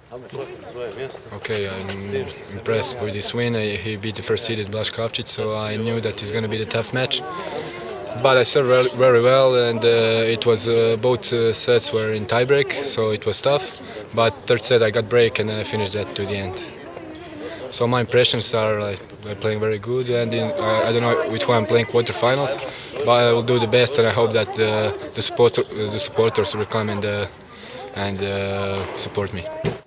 Okay, I'm impressed with this win. He beat the first seeded Brkic, so I knew that it's going to be a tough match. But I served very well, and it was both sets were in tiebreak, so it was tough. But third set I got break, and then I finished that to the end. So my impressions are I'm playing very good, and I don't know which one I'm playing quarterfinals, but I will do the best, and I hope that the supporters will come and support me.